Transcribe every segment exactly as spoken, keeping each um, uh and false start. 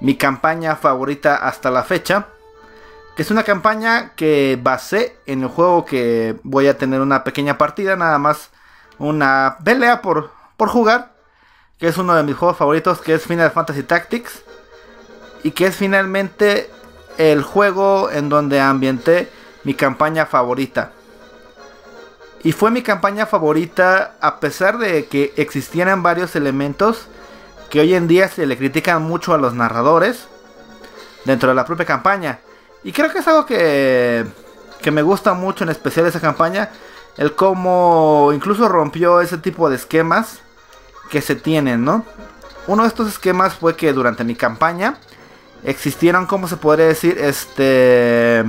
mi campaña favorita hasta la fecha, que es una campaña que basé en el juego que voy a tener una pequeña partida, nada más una pelea por, por jugar, que es uno de mis juegos favoritos, que es Final Fantasy Tactics, y que es finalmente el juego en donde ambienté mi campaña favorita. Y fue mi campaña favorita a pesar de que existieran varios elementos que hoy en día se le critican mucho a los narradores dentro de la propia campaña. Y creo que es algo que, que me gusta mucho, en especial esa campaña, el cómo incluso rompió ese tipo de esquemas que se tienen, ¿no? Uno de estos esquemas fue que durante mi campaña existieron, ¿cómo se podría decir? Este...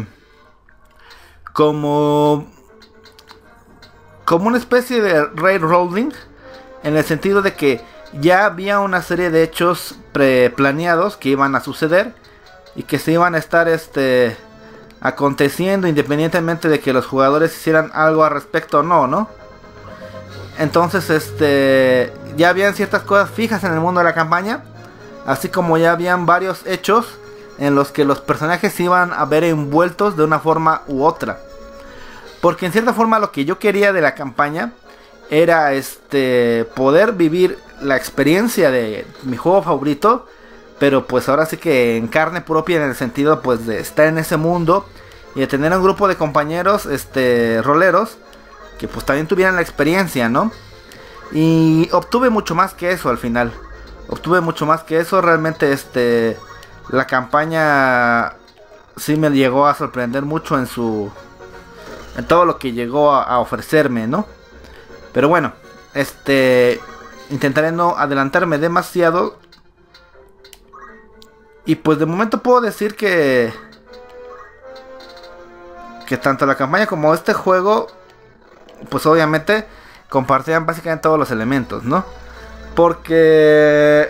Como... Como una especie de railroading, en el sentido de que ya había una serie de hechos preplaneados que iban a suceder y que se iban a estar este aconteciendo independientemente de que los jugadores hicieran algo al respecto o no, ¿no? Entonces este ya habían ciertas cosas fijas en el mundo de la campaña, así como ya habían varios hechos en los que los personajes se iban a ver envueltos de una forma u otra. Porque en cierta forma lo que yo quería de la campaña era este poder vivir la experiencia de mi juego favorito, pero pues ahora sí que en carne propia, en el sentido pues de estar en ese mundo y de tener un grupo de compañeros este roleros que pues también tuvieran la experiencia, ¿no? Y obtuve mucho más que eso al final. Obtuve mucho más que eso, realmente este la campaña sí me llegó a sorprender mucho en su en todo lo que llegó a, a ofrecerme, ¿no? Pero bueno, este intentaré no adelantarme demasiado. Y pues de momento puedo decir que que tanto la campaña como este juego pues obviamente compartían básicamente todos los elementos, ¿no? Porque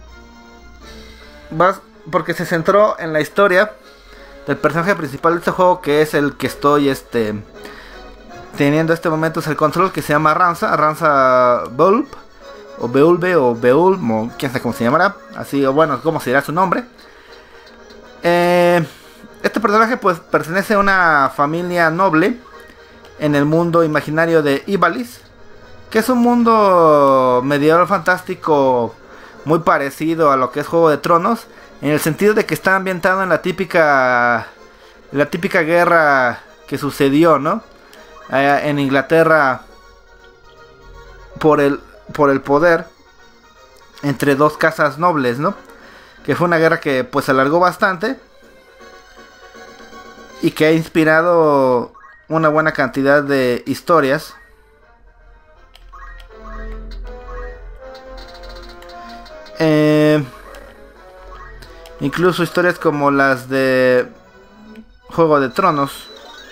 porque se centró en la historia del personaje principal de este juego, que es el que estoy este teniendo este momento, es el control, que se llama Ranza, Ranza Bulb, o Beulbe, o Beulm, o quién sabe cómo se llamará, así, o bueno, cómo será su nombre. Eh, este personaje pues pertenece a una familia noble en el mundo imaginario de Ivalice, que es un mundo medieval fantástico muy parecido a lo que es Juego de Tronos, en el sentido de que está ambientado en la típica la típica guerra que sucedió, ¿no? Eh, en Inglaterra por el por el poder entre dos casas nobles, ¿no? Que fue una guerra que pues alargó bastante y que ha inspirado una buena cantidad de historias. Eh, incluso historias como las de Juego de Tronos.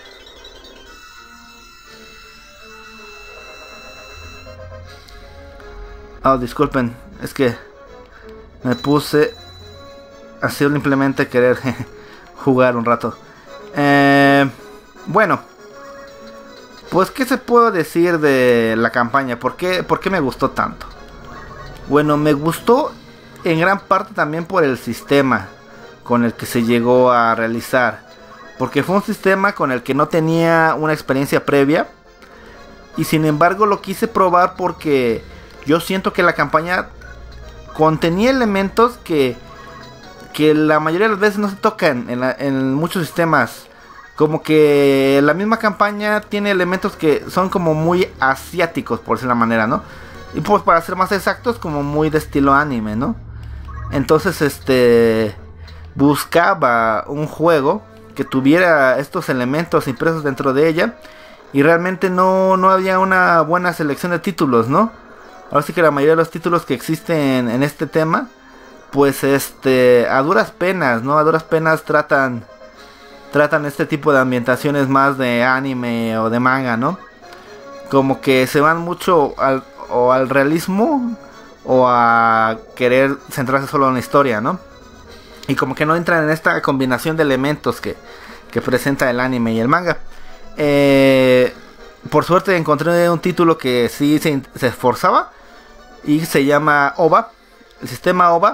Oh, disculpen, es que me puse a simplemente querer jugar un rato. Eh, bueno, pues ¿qué se puede decir de la campaña? ¿Por qué, por qué me gustó tanto? Bueno, me gustó en gran parte también por el sistema con el que se llegó a realizar, porque fue un sistema con el que no tenía una experiencia previa y sin embargo lo quise probar porque yo siento que la campaña contenía elementos que que la mayoría de las veces no se tocan en, la, en muchos sistemas. Como que la misma campaña tiene elementos que son como muy asiáticos, por decir la manera, ¿no? Y pues para ser más exactos, como muy de estilo anime, ¿no? Entonces, este... buscaba un juego que tuviera estos elementos impresos dentro de ella. Y realmente no, no había una buena selección de títulos, ¿no? Ahora sí que la mayoría de los títulos que existen en este tema, pues este, a duras penas, ¿no? A duras penas tratan tratan este tipo de ambientaciones más de anime o de manga, ¿no? Como que se van mucho al, o al realismo o a querer centrarse solo en la historia, ¿no? Y como que no entran en esta combinación de elementos que, que presenta el anime y el manga. Eh, por suerte encontré un título que sí se, se esforzaba y se llama O V A. El sistema O V A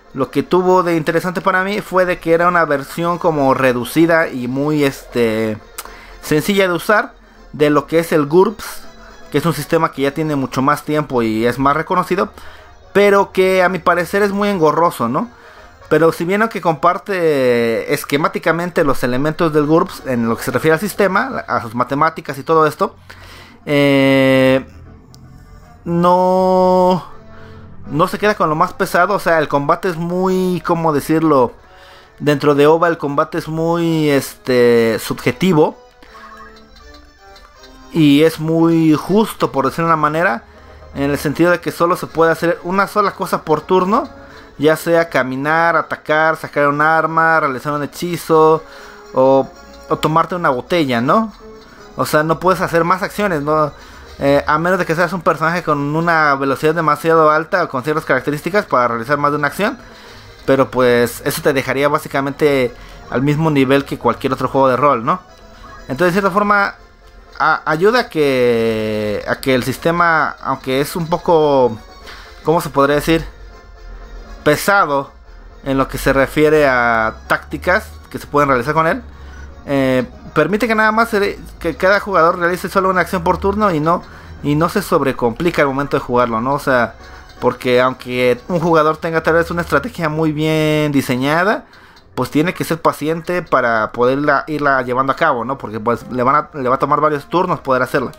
lo que tuvo de interesante para mí fue de que era una versión como reducida y muy este sencilla de usar de lo que es el GURPS, que es un sistema que ya tiene mucho más tiempo y es más reconocido, pero que a mi parecer es muy engorroso, ¿no? Pero si bien aunque comparte esquemáticamente los elementos del GURPS en lo que se refiere al sistema, a sus matemáticas y todo esto, eh, no, no se queda con lo más pesado. O sea, el combate es muy, ¿cómo decirlo? Dentro de OVA el combate es muy este, subjetivo. Y es muy justo, por decirlo de una manera, en el sentido de que solo se puede hacer una sola cosa por turno. Ya sea caminar, atacar, sacar un arma, realizar un hechizo o, o tomarte una botella, ¿no? O sea, no puedes hacer más acciones, ¿no? Eh, a menos de que seas un personaje con una velocidad demasiado alta o con ciertas características para realizar más de una acción. Pero pues eso te dejaría básicamente al mismo nivel que cualquier otro juego de rol, ¿no? Entonces de cierta forma a, ayuda a que, a que el sistema, aunque es un poco, ¿cómo se podría decir? Pesado en lo que se refiere a tácticas que se pueden realizar con él, eh, permite que nada más se, que cada jugador realice solo una acción por turno y no y no se sobrecomplica al momento de jugarlo, ¿no? O sea, porque aunque un jugador tenga tal vez una estrategia muy bien diseñada, pues tiene que ser paciente para poderla irla llevando a cabo, ¿no? Porque pues le van a, le va a tomar varios turnos poder hacerla.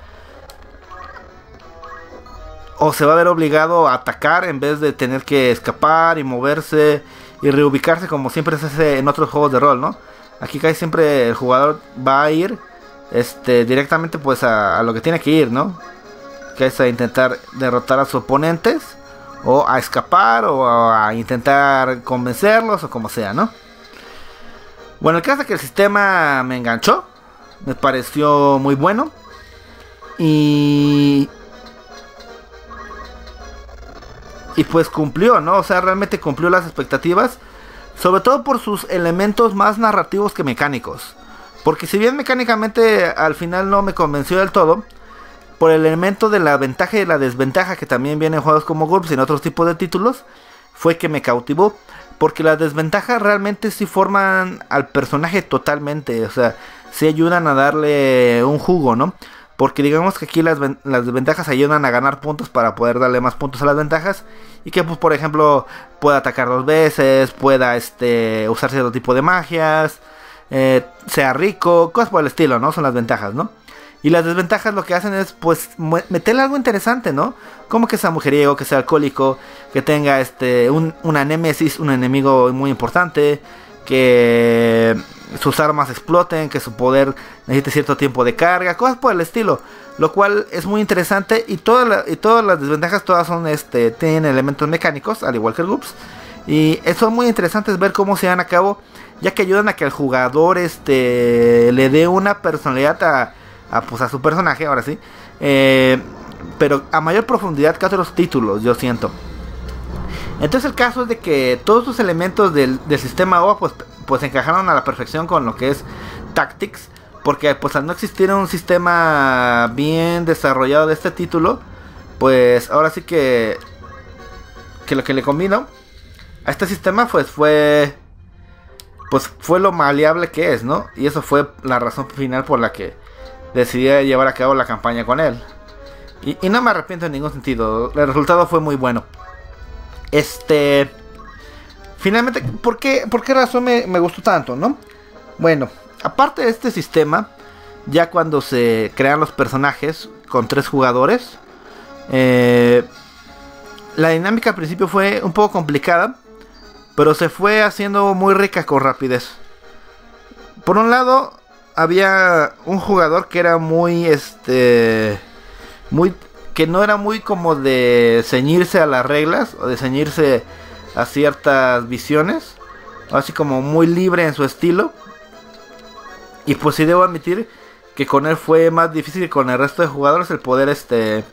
O se va a ver obligado a atacar en vez de tener que escapar y moverse y reubicarse como siempre se hace en otros juegos de rol, ¿no? Aquí casi siempre el jugador va a ir este, directamente pues a, a lo que tiene que ir, ¿no? Que es a intentar derrotar a sus oponentes, o a escapar, o a intentar convencerlos, o como sea, ¿no? Bueno, el caso es que el sistema me enganchó, me pareció muy bueno. Y... Y pues cumplió, ¿no? O sea, realmente cumplió las expectativas. Sobre todo por sus elementos más narrativos que mecánicos. Porque si bien mecánicamente al final no me convenció del todo, por el elemento de la ventaja y la desventaja que también viene en juegos como GURPS y en otros tipos de títulos, fue que me cautivó. Porque las desventajas realmente sí forman al personaje totalmente. O sea, sí ayudan a darle un jugo, ¿no? Porque digamos que aquí las, las desventajas ayudan a ganar puntos para poder darle más puntos a las ventajas. Y que pues por ejemplo pueda atacar dos veces, pueda este usar cierto tipo de magias, eh, sea rico, cosas por el estilo, ¿no? Son las ventajas, ¿no? Y las desventajas lo que hacen es pues meterle algo interesante, ¿no? Como que sea mujeriego, que sea alcohólico, que tenga este un, una némesis, un enemigo muy importante, que sus armas exploten, que su poder necesite cierto tiempo de carga, cosas por el estilo, lo cual es muy interesante. Y todas la, y todas las desventajas todas son este tienen elementos mecánicos, al igual que el GURPS, y son muy interesantes ver cómo se dan a cabo, ya que ayudan a que el jugador este le dé una personalidad a, a pues a su personaje, ahora sí, eh, pero a mayor profundidad que otros títulos, yo siento. Entonces el caso es de que todos los elementos del, del sistema OVA pues, pues encajaron a la perfección con lo que es Tactics. Porque pues al no existir un sistema bien desarrollado de este título, pues ahora sí que, que lo que le combinó a este sistema pues fue, pues fue lo maleable que es, ¿no? Y eso fue la razón final por la que decidí llevar a cabo la campaña con él. Y, y no me arrepiento en ningún sentido, el resultado fue muy bueno. Este... Finalmente, ¿por qué, por qué razón me, me gustó tanto, no? Bueno, aparte de este sistema, ya cuando se crean los personajes con tres jugadores, eh, la dinámica al principio fue un poco complicada, pero se fue haciendo muy rica con rapidez. Por un lado, había un jugador que era muy, este, muy, que no era muy como de ceñirse a las reglas o de ceñirse a ciertas visiones, así como muy libre en su estilo. Y pues sí debo admitir que con él fue más difícil que con el resto de jugadores el poder este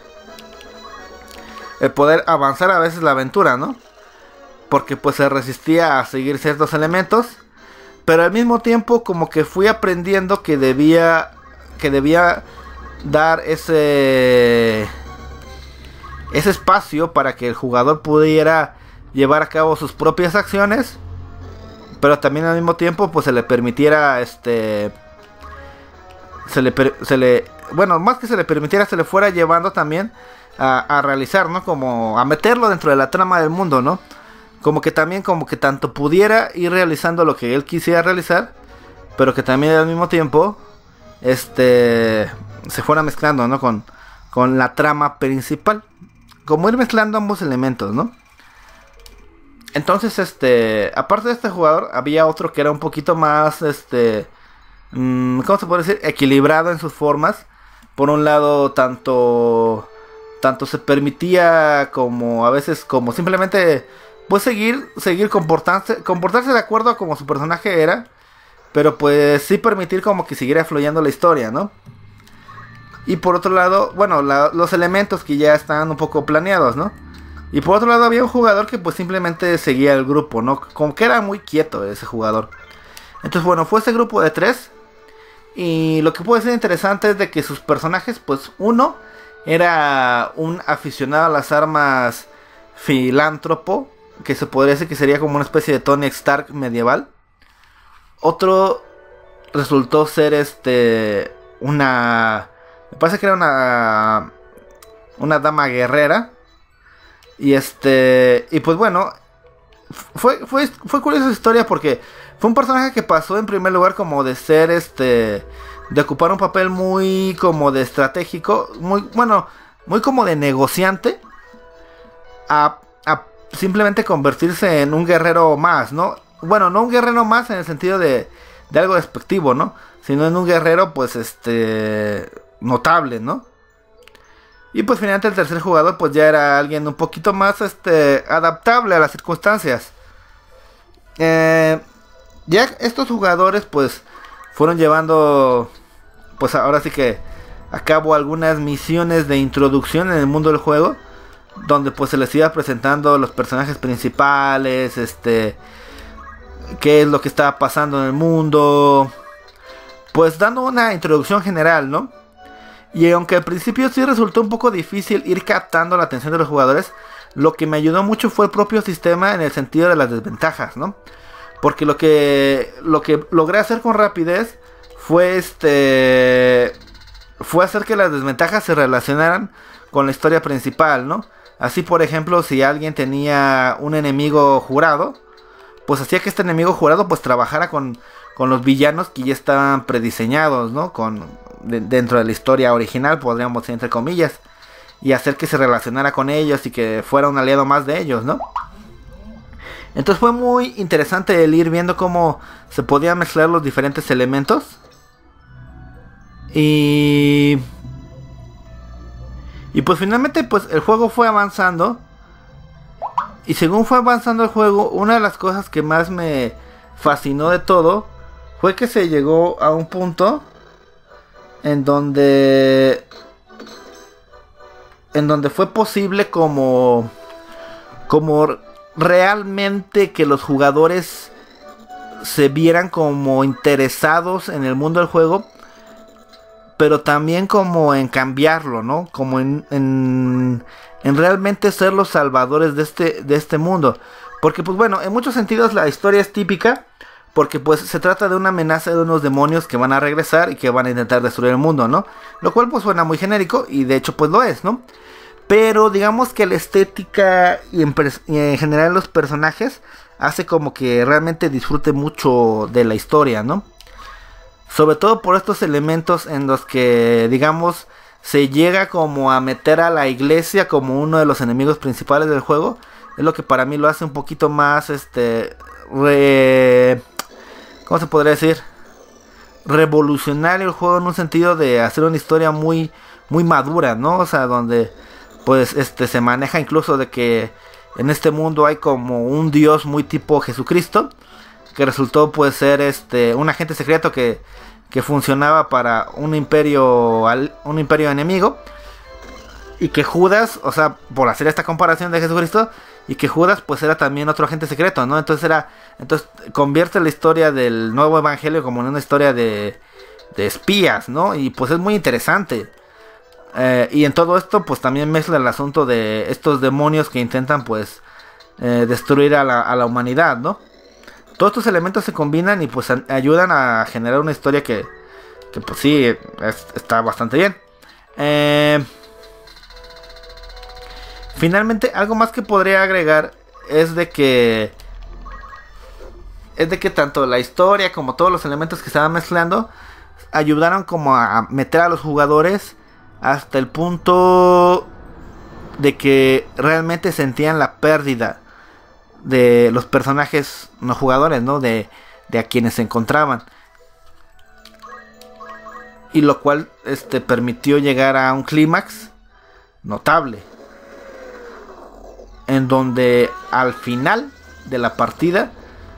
el poder avanzar a veces la aventura, ¿no? Porque pues se resistía a seguir ciertos elementos, pero al mismo tiempo como que fui aprendiendo que debía que debía dar ese ese espacio para que el jugador pudiera llevar a cabo sus propias acciones, pero también al mismo tiempo pues se le permitiera este se le se le bueno, más que se le permitiera, se le fuera llevando también a, a realizar, ¿no? Como a meterlo dentro de la trama del mundo, ¿no? Como que también, como que tanto pudiera ir realizando lo que él quisiera realizar, pero que también al mismo tiempo este se fuera mezclando, ¿no? Con, con la trama principal. Como ir mezclando ambos elementos, ¿no? Entonces, este, aparte de este jugador, había otro que era un poquito más, este, mmm, ¿cómo se puede decir? Equilibrado en sus formas. Por un lado, tanto, tanto se permitía como a veces, como simplemente, pues seguir, seguir comportarse, comportarse de acuerdo a como su personaje era, pero pues sí permitir como que siguiera fluyendo la historia, ¿no? Y por otro lado, bueno, la, los elementos que ya están un poco planeados, ¿no? Y por otro lado había un jugador que pues simplemente seguía el grupo, ¿no? Como que era muy quieto ese jugador. Entonces bueno, fue ese grupo de tres. Y lo que puede ser interesante es de que sus personajes, pues uno era un aficionado a las armas filántropo, que se podría decir que sería como una especie de Tony Stark medieval. Otro resultó ser este una... me parece que era una... una dama guerrera. Y este... y pues bueno, fue, fue, fue curiosa esa historia porque fue un personaje que pasó en primer lugar como de ser este... de ocupar un papel muy como de estratégico, muy, bueno, muy como de negociante, a, a simplemente convertirse en un guerrero más, ¿no? Bueno, no un guerrero más en el sentido de, de algo despectivo, ¿no? Sino en un guerrero, pues, este... notable, ¿no? Y pues finalmente el tercer jugador pues ya era alguien un poquito más este adaptable a las circunstancias. Eh, ya estos jugadores pues fueron llevando pues ahora sí que a cabo algunas misiones de introducción en el mundo del juego, donde pues se les iba presentando los personajes principales, este, qué es lo que estaba pasando en el mundo, pues dando una introducción general, ¿no? Y aunque al principio sí resultó un poco difícil ir captando la atención de los jugadores, lo que me ayudó mucho fue el propio sistema en el sentido de las desventajas, ¿no? Porque lo que lo que logré hacer con rapidez fue este fue hacer que las desventajas se relacionaran con la historia principal, ¿no? Así, por ejemplo, si alguien tenía un enemigo jurado, pues hacía que este enemigo jurado pues trabajara con, con los villanos que ya estaban prediseñados, ¿no? Con de, dentro de la historia original, podríamos decir entre comillas, y hacer que se relacionara con ellos y que fuera un aliado más de ellos, ¿no? Entonces fue muy interesante el ir viendo cómo se podían mezclar los diferentes elementos. Y... Y pues finalmente pues el juego fue avanzando. Y según fue avanzando el juego, una de las cosas que más me fascinó de todo fue que se llegó a un punto en donde... En donde fue posible como... Como realmente que los jugadores se vieran como interesados en el mundo del juego, pero también como en cambiarlo, ¿no? Como en, en, en realmente ser los salvadores de este, de este mundo. Porque pues bueno, en muchos sentidos la historia es típica, porque pues se trata de una amenaza de unos demonios que van a regresar y que van a intentar destruir el mundo, ¿no? Lo cual pues suena muy genérico y de hecho pues lo es, ¿no? Pero digamos que la estética y en, y en general los personajes hace como que realmente disfrute mucho de la historia, ¿no? Sobre todo por estos elementos en los que, digamos, se llega como a meter a la iglesia como uno de los enemigos principales del juego. Es lo que para mí lo hace un poquito más, este, re... ¿cómo se podría decir? Revolucionario el juego en un sentido de hacer una historia muy, muy madura, ¿no? O sea, donde... pues este se maneja incluso de que en este mundo hay como un dios muy tipo Jesucristo, que resultó pues ser este un agente secreto que, que funcionaba para un imperio un imperio enemigo, y que Judas, o sea, por hacer esta comparación de Jesucristo, y que Judas pues era también otro agente secreto, ¿no? Entonces era entonces convierte la historia del nuevo evangelio como en una historia de de espías, ¿no? Y pues es muy interesante. Eh, y en todo esto pues también mezcla el asunto de estos demonios que intentan pues eh, destruir a la, a la humanidad, ¿no? Todos estos elementos se combinan y pues a, ayudan a generar una historia que, que pues sí, es, está bastante bien. Eh, finalmente, algo más que podría agregar es de que es de que tanto la historia como todos los elementos que estaban mezclando ayudaron como a meter a los jugadores hasta el punto de que realmente sentían la pérdida de los personajes no jugadores, ¿no? De, de a quienes se encontraban. Y lo cual este, permitió llegar a un clímax notable. En donde al final de la partida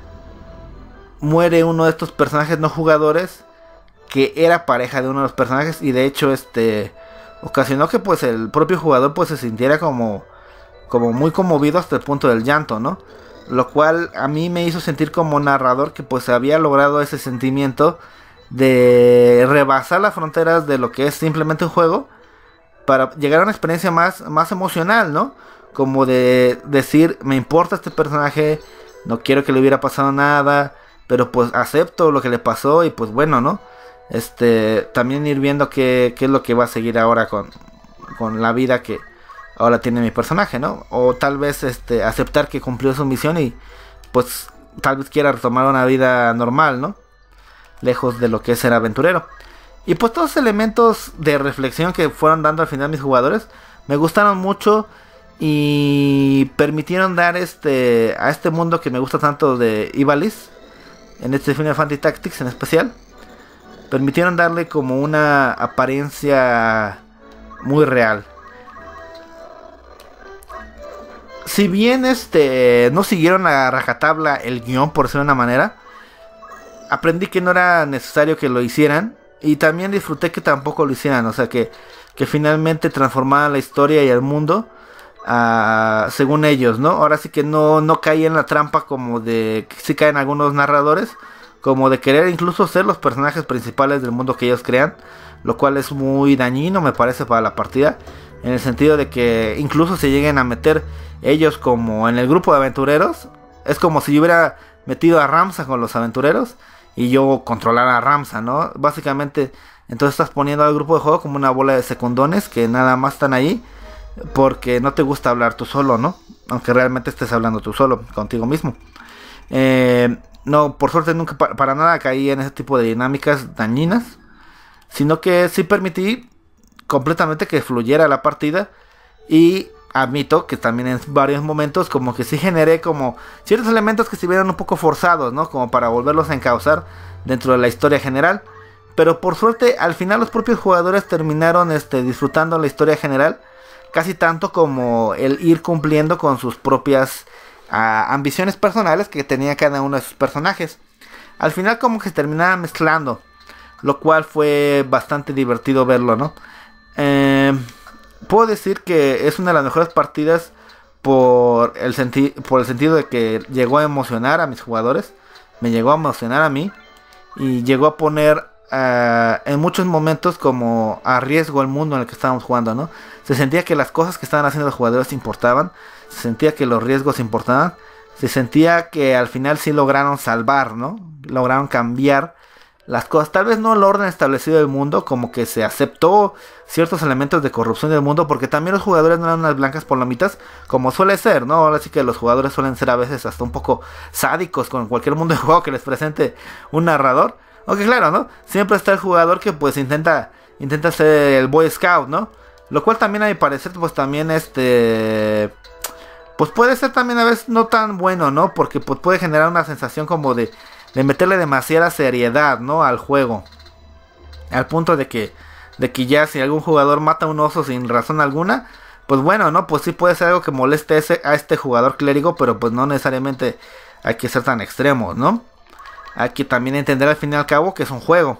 muere uno de estos personajes no jugadores que era pareja de uno de los personajes. Y de hecho este ocasionó que pues el propio jugador pues se sintiera como como muy conmovido hasta el punto del llanto, ¿no? Lo cual a mí me hizo sentir como narrador que pues había logrado ese sentimiento de rebasar las fronteras de lo que es simplemente un juego para llegar a una experiencia más, más emocional, ¿no? Como de decir, me importa este personaje, no quiero que le hubiera pasado nada, pero pues acepto lo que le pasó y pues bueno, ¿no? Este, también ir viendo qué, qué es lo que va a seguir ahora con, con la vida que ahora tiene mi personaje, ¿no? O tal vez este, aceptar que cumplió su misión y pues tal vez quiera retomar una vida normal, ¿no? Lejos de lo que es ser aventurero. Y pues todos los elementos de reflexión que fueron dando al final mis jugadores me gustaron mucho y permitieron dar este a este mundo que me gusta tanto de Ivalice, en este Final Fantasy Tactics en especial, permitieron darle como una apariencia muy real. Si bien este no siguieron a rajatabla el guión, por decirlo de una manera, aprendí que no era necesario que lo hicieran. Y también disfruté que tampoco lo hicieran. O sea que, que finalmente transformaban la historia y el mundo uh, según ellos, ¿no? Ahora sí que no, no caí en la trampa como de que sí caen algunos narradores, como de querer incluso ser los personajes principales del mundo que ellos crean, lo cual es muy dañino me parece para la partida, en el sentido de que incluso se lleguen a meter ellos como en el grupo de aventureros. Es como si yo hubiera metido a Ramsa con los aventureros y yo controlara a Ramsa, ¿no? Básicamente, entonces estás poniendo al grupo de juego como una bola de secundones que nada más están ahí porque no te gusta hablar tú solo, ¿no? Aunque realmente estés hablando tú solo, contigo mismo. Eh, no, por suerte nunca pa para nada caí en ese tipo de dinámicas dañinas, sino que sí permití completamente que fluyera la partida. Y admito que también en varios momentos como que sí generé como ciertos elementos que se vieron un poco forzados, ¿no? Como para volverlos a encauzar dentro de la historia general. Pero por suerte al final los propios jugadores terminaron este, disfrutando la historia general casi tanto como el ir cumpliendo con sus propias uh, ambiciones personales que tenía cada uno de sus personajes. Al final como que se terminaban mezclando, lo cual fue bastante divertido verlo, ¿no? Eh... Puedo decir que es una de las mejores partidas por el, senti por el sentido de que llegó a emocionar a mis jugadores, me llegó a emocionar a mí y llegó a poner uh, en muchos momentos como a riesgo el mundo en el que estábamos jugando, ¿no? Se sentía que las cosas que estaban haciendo los jugadores importaban, se sentía que los riesgos importaban, se sentía que al final sí lograron salvar, ¿no? Lograron cambiar las cosas, tal vez no el orden establecido del mundo, como que se aceptó ciertos elementos de corrupción del mundo, porque también los jugadores no eran unas blancas palomitas, como suele ser, ¿no? Ahora sí que los jugadores suelen ser a veces hasta un poco sádicos con cualquier mundo de juego que les presente un narrador. Aunque claro, ¿no? Siempre está el jugador que pues intenta, intenta ser el Boy Scout, ¿no? Lo cual también a mi parecer pues también este... pues puede ser también a veces no tan bueno, ¿no? Porque pues puede generar una sensación como de... de meterle demasiada seriedad, ¿no? Al juego. Al punto de que, de que ya si algún jugador mata a un oso sin razón alguna, pues bueno, ¿no? Pues sí puede ser algo que moleste ese, a este jugador clérigo, pero pues no necesariamente hay que ser tan extremos, ¿no? Hay que también entender al fin y al cabo que es un juego.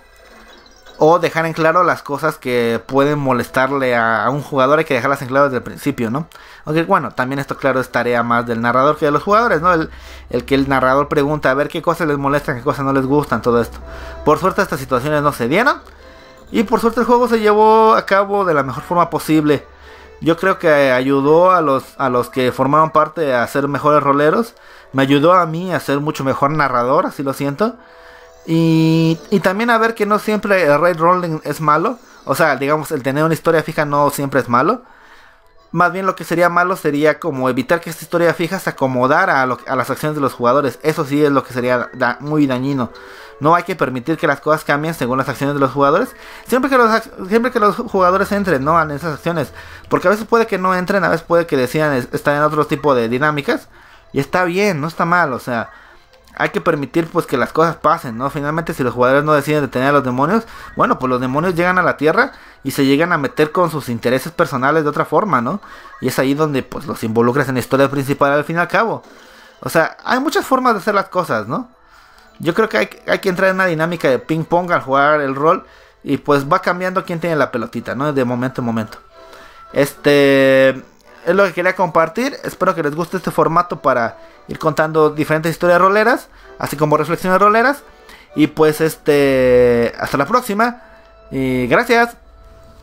O dejar en claro las cosas que pueden molestarle a, a un jugador, hay que dejarlas en claro desde el principio, ¿no? Aunque bueno, también esto claro es tarea más del narrador que de los jugadores, ¿no? El, el que el narrador pregunta a ver qué cosas les molestan, qué cosas no les gustan, todo esto. Por suerte estas situaciones no se dieron. Y por suerte el juego se llevó a cabo de la mejor forma posible. Yo creo que ayudó a los, a los que formaron parte a ser mejores roleros. Me ayudó a mí a ser mucho mejor narrador, así lo siento. Y, y también a ver que no siempre el raid rolling es malo. O sea, digamos, el tener una historia fija no siempre es malo. Más bien lo que sería malo sería como evitar que esta historia fija se acomodara a, lo, a las acciones de los jugadores. Eso sí es lo que sería da, muy dañino. No hay que permitir que las cosas cambien según las acciones de los jugadores. Siempre que los, siempre que los jugadores entren, ¿no?, en esas acciones. Porque a veces puede que no entren, a veces puede que decidan estar en otro tipo de dinámicas. Y está bien, no está mal, o sea... Hay que permitir pues que las cosas pasen, ¿no? Finalmente si los jugadores no deciden detener a los demonios, bueno, pues los demonios llegan a la tierra y se llegan a meter con sus intereses personales de otra forma, ¿no? Y es ahí donde pues los involucras en la historia principal al fin y al cabo. O sea, hay muchas formas de hacer las cosas, ¿no? Yo creo que hay, hay que entrar en una dinámica de ping pong al jugar el rol y pues va cambiando quién tiene la pelotita, ¿no? De momento en momento. Este... Es lo que quería compartir. Espero que les guste este formato para ir contando diferentes historias roleras, así como reflexiones roleras. Y pues este, hasta la próxima. Y gracias.